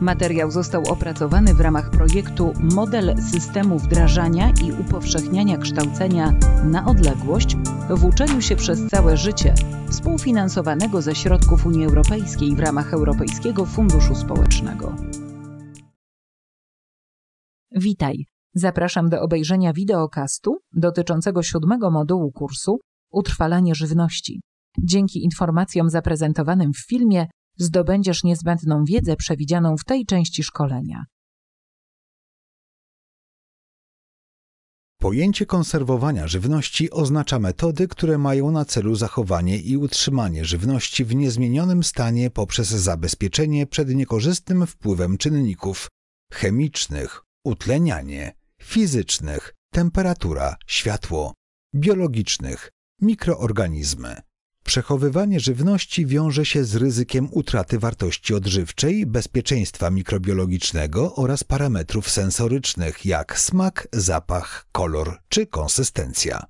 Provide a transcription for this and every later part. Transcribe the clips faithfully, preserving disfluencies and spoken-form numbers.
Materiał został opracowany w ramach projektu Model systemu wdrażania i upowszechniania kształcenia na odległość w uczeniu się przez całe życie, współfinansowanego ze środków Unii Europejskiej w ramach Europejskiego Funduszu Społecznego. Witaj! Zapraszam do obejrzenia wideokastu dotyczącego siódmego modułu kursu Utrwalanie żywności. Dzięki informacjom zaprezentowanym w filmie zdobędziesz niezbędną wiedzę przewidzianą w tej części szkolenia. Pojęcie konserwowania żywności oznacza metody, które mają na celu zachowanie i utrzymanie żywności w niezmienionym stanie poprzez zabezpieczenie przed niekorzystnym wpływem czynników chemicznych, utlenianie, fizycznych, temperatura, światło, biologicznych, mikroorganizmy. Przechowywanie żywności wiąże się z ryzykiem utraty wartości odżywczej, bezpieczeństwa mikrobiologicznego oraz parametrów sensorycznych jak smak, zapach, kolor czy konsystencja.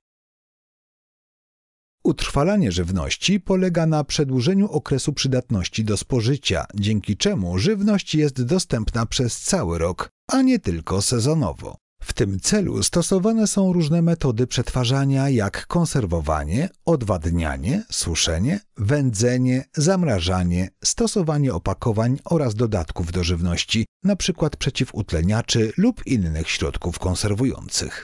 Utrwalanie żywności polega na przedłużeniu okresu przydatności do spożycia, dzięki czemu żywność jest dostępna przez cały rok, a nie tylko sezonowo. W tym celu stosowane są różne metody przetwarzania, jak konserwowanie, odwadnianie, suszenie, wędzenie, zamrażanie, stosowanie opakowań oraz dodatków do żywności, np. przeciwutleniaczy lub innych środków konserwujących.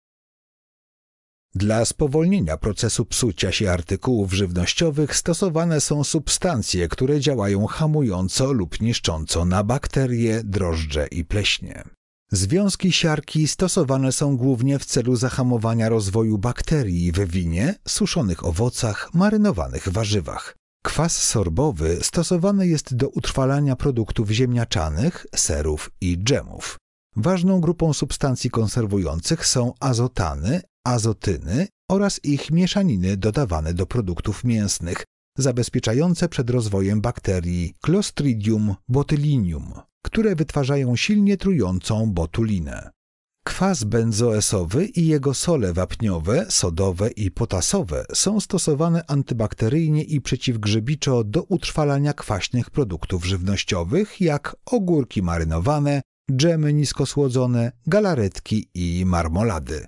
Dla spowolnienia procesu psucia się artykułów żywnościowych stosowane są substancje, które działają hamująco lub niszcząco na bakterie, drożdże i pleśnie. Związki siarki stosowane są głównie w celu zahamowania rozwoju bakterii w winie, suszonych owocach, marynowanych warzywach. Kwas sorbowy stosowany jest do utrwalania produktów ziemniaczanych, serów i dżemów. Ważną grupą substancji konserwujących są azotany, azotyny oraz ich mieszaniny dodawane do produktów mięsnych, zabezpieczające przed rozwojem bakterii Clostridium botulinum, które wytwarzają silnie trującą botulinę. Kwas benzoesowy i jego sole wapniowe, sodowe i potasowe są stosowane antybakteryjnie i przeciwgrzybiczo do utrwalania kwaśnych produktów żywnościowych, jak ogórki marynowane, dżemy niskosłodzone, galaretki i marmolady.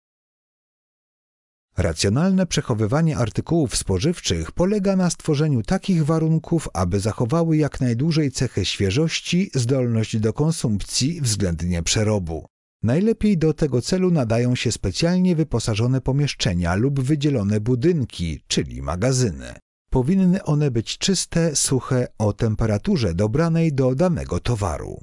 Racjonalne przechowywanie artykułów spożywczych polega na stworzeniu takich warunków, aby zachowały jak najdłużej cechy świeżości, zdolność do konsumpcji względnie przerobu. Najlepiej do tego celu nadają się specjalnie wyposażone pomieszczenia lub wydzielone budynki, czyli magazyny. Powinny one być czyste, suche, o temperaturze dobranej do danego towaru.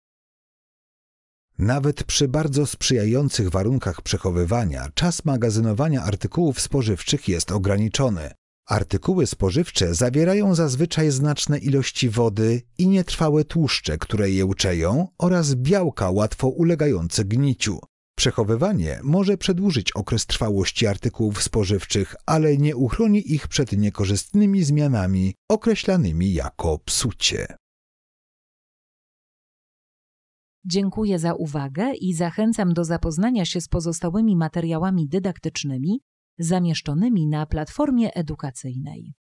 Nawet przy bardzo sprzyjających warunkach przechowywania czas magazynowania artykułów spożywczych jest ograniczony. Artykuły spożywcze zawierają zazwyczaj znaczne ilości wody i nietrwałe tłuszcze, które je uczeją, oraz białka łatwo ulegające gniciu. Przechowywanie może przedłużyć okres trwałości artykułów spożywczych, ale nie uchroni ich przed niekorzystnymi zmianami określanymi jako psucie. Dziękuję za uwagę i zachęcam do zapoznania się z pozostałymi materiałami dydaktycznymi zamieszczonymi na platformie edukacyjnej.